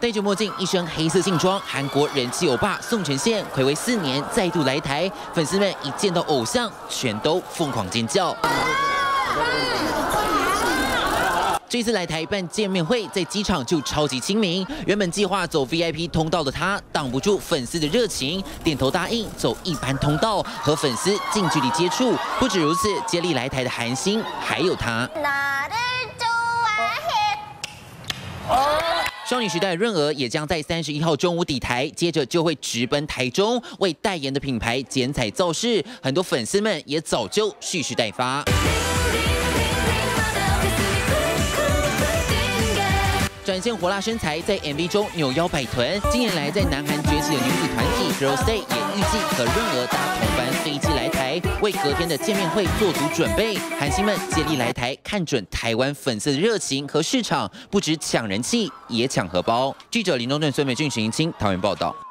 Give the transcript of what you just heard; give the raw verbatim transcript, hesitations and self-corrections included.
戴着墨镜，一身黑色劲装，韩国人气欧巴宋承宪，暌违四年再度来台，粉丝们一见到偶像，全都疯狂尖叫。 这次来台办见面会，在机场就超级亲民。原本计划走 V I P 通道的他，挡不住粉丝的热情，点头答应走一般通道，和粉丝近距离接触。不止如此，接力来台的韩星还有他。少女时代润娥也将在三十一号中午抵台，接着就会直奔台中，为代言的品牌剪彩造势。很多粉丝们也早就蓄势待发。 展现火辣身材，在 M V 中扭腰摆臀。近年来在南韩崛起的女子团体 Girls Day 也预计和润娥搭同班飞机来台，为隔天的见面会做足准备。韩星们接力来台，看准台湾粉丝的热情和市场，不止抢人气，也抢荷包。记者林东正、孙美俊、许盈清，桃园报道。